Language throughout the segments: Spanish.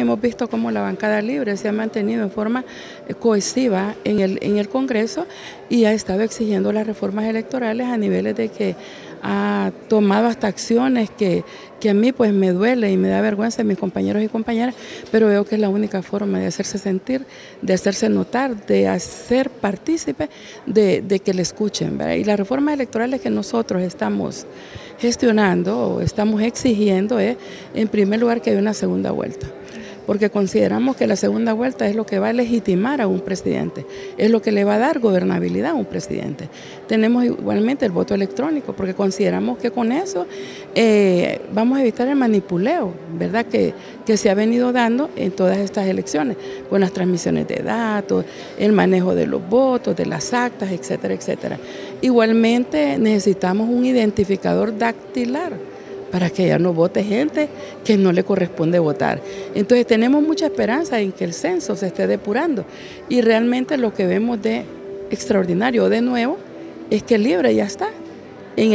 hemos visto cómo la bancada libre se ha mantenido en forma cohesiva en el Congreso y ha estado exigiendo las reformas electorales a niveles de que ha tomado hasta acciones que a mí pues me duele y me da vergüenza, mis compañeros y compañeras, pero veo que es la única forma de hacerse sentir, de hacerse notar, de hacer partícipe, de que le escuchen, ¿verdad? Y las reformas electorales que nosotros estamos gestionando o estamos exigiendo es, en primer lugar, que haya una segunda vuelta, porque consideramos que la segunda vuelta es lo que va a legitimar a un presidente, es lo que le va a dar gobernabilidad a un presidente. Tenemos igualmente el voto electrónico, porque consideramos que con eso vamos a evitar el manipuleo, ¿verdad?, que se ha venido dando en todas estas elecciones, con las transmisiones de datos, el manejo de los votos, de las actas, etcétera, etcétera. Igualmente necesitamos un identificador dactilar, para que ya no vote gente que no le corresponde votar. Entonces tenemos mucha esperanza en que el censo se esté depurando y realmente lo que vemos de extraordinario de nuevo es que Libre ya está en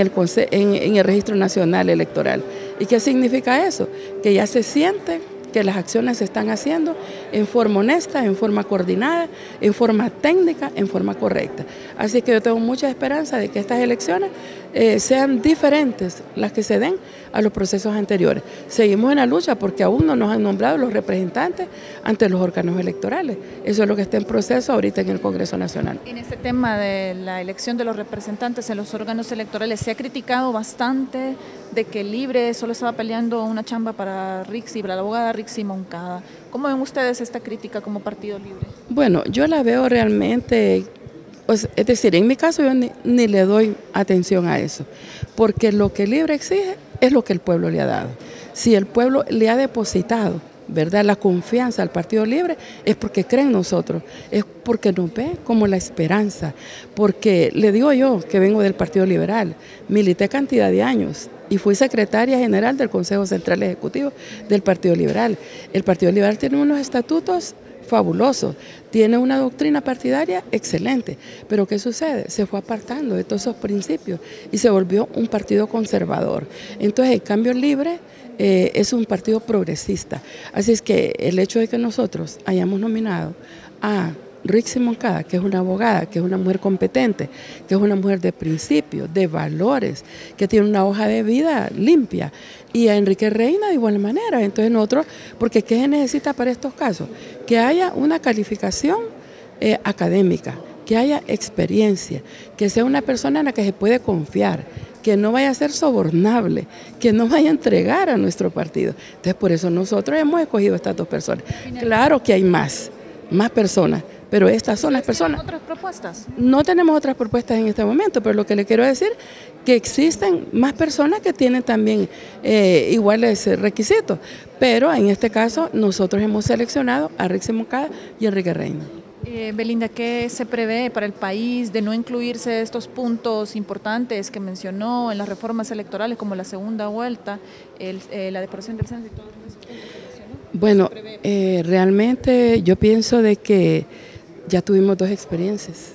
el Registro Nacional Electoral. ¿Y qué significa eso? Que ya se siente que las acciones se están haciendo en forma honesta, en forma coordinada, en forma técnica, en forma correcta. Así que yo tengo mucha esperanza de que estas elecciones sean diferentes las que se den a los procesos anteriores. Seguimos en la lucha porque aún no nos han nombrado los representantes ante los órganos electorales. Eso es lo que está en proceso ahorita en el Congreso Nacional. En este tema de la elección de los representantes en los órganos electorales se ha criticado bastante de que Libre solo estaba peleando una chamba para Rixi, para la abogada Rixi Moncada. ¿Cómo ven ustedes esta crítica como Partido Libre? Bueno, yo la veo realmente, pues, es decir, en mi caso yo ni le doy atención a eso, porque lo que Libre exige es lo que el pueblo le ha dado. Si el pueblo le ha depositado, ¿verdad?, la confianza al Partido Libre, es porque cree en nosotros, es porque nos ve como la esperanza, porque le digo yo que vengo del Partido Liberal, milité cantidad de años y fui secretaria general del Consejo Central Ejecutivo del Partido Liberal. El Partido Liberal tiene unos estatutos fabulosos, tiene una doctrina partidaria excelente, pero ¿qué sucede? Se fue apartando de todos esos principios y se volvió un partido conservador. Entonces el Cambio Libre es un partido progresista, así es que el hecho de que nosotros hayamos nominado a Rixi Moncada, que es una abogada, que es una mujer competente, que es una mujer de principios, de valores, que tiene una hoja de vida limpia, y a Enrique Reina de igual manera. Entonces nosotros, porque ¿qué se necesita para estos casos? Que haya una calificación académica, que haya experiencia, que sea una persona en la que se puede confiar, que no vaya a ser sobornable, que no vaya a entregar a nuestro partido. Entonces por eso nosotros hemos escogido a estas dos personas. Claro que hay más personas, pero estas son las personas. ¿Tienen otras propuestas? No tenemos otras propuestas en este momento, pero lo que le quiero decir que existen más personas que tienen también iguales requisitos, pero en este caso nosotros hemos seleccionado a Rixi Moncada y Enrique Reina. Belinda, ¿qué se prevé para el país de no incluirse estos puntos importantes que mencionó en las reformas electorales, como la segunda vuelta, la depuración del censo y todos esos puntos que mencionó? Bueno, realmente yo pienso de que ya tuvimos dos experiencias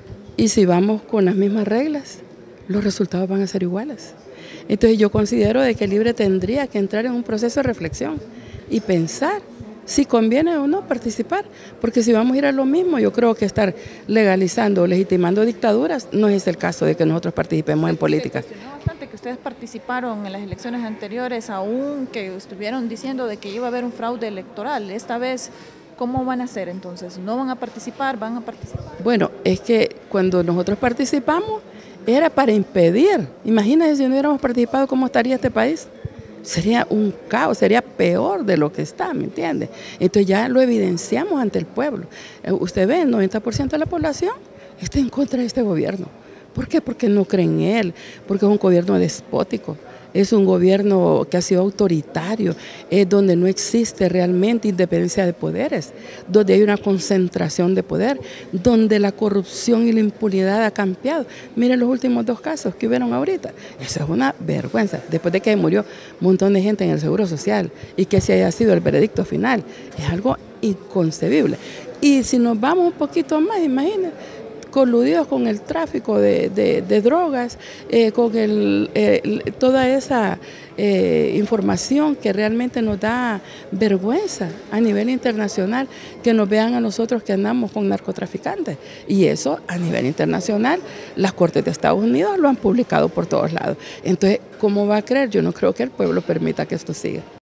y si vamos con las mismas reglas, los resultados van a ser iguales. Entonces yo considero de que Libre tendría que entrar en un proceso de reflexión y pensar si conviene o no participar, porque si vamos a ir a lo mismo, yo creo que estar legalizando o legitimando dictaduras no es el caso de que nosotros participemos en política. Se cuestionó bastante que ustedes participaron en las elecciones anteriores, aún que estuvieron diciendo de que iba a haber un fraude electoral. Esta vez, ¿cómo van a hacer entonces? ¿No van a participar? ¿Van a participar? Bueno, es que cuando nosotros participamos era para impedir. Imagínense si no hubiéramos participado, ¿cómo estaría este país? Sería un caos, sería peor de lo que está, ¿me entiende? Entonces ya lo evidenciamos ante el pueblo. Usted ve, el 90% de la población está en contra de este gobierno. ¿Por qué? Porque no creen en él, porque es un gobierno despótico. Es un gobierno que ha sido autoritario, donde no existe realmente independencia de poderes, donde hay una concentración de poder, donde la corrupción y la impunidad ha cambiado. Miren los últimos dos casos que hubieron ahorita. Eso es una vergüenza. Después de que murió un montón de gente en el Seguro Social y que ese haya sido el veredicto final, es algo inconcebible. Y si nos vamos un poquito más, imagínense, coludidos con el tráfico de drogas, con toda esa información que realmente nos da vergüenza a nivel internacional, que nos vean a nosotros que andamos con narcotraficantes. Y eso a nivel internacional, las Cortes de Estados Unidos lo han publicado por todos lados. Entonces, ¿cómo va a creer? Yo no creo que el pueblo permita que esto siga.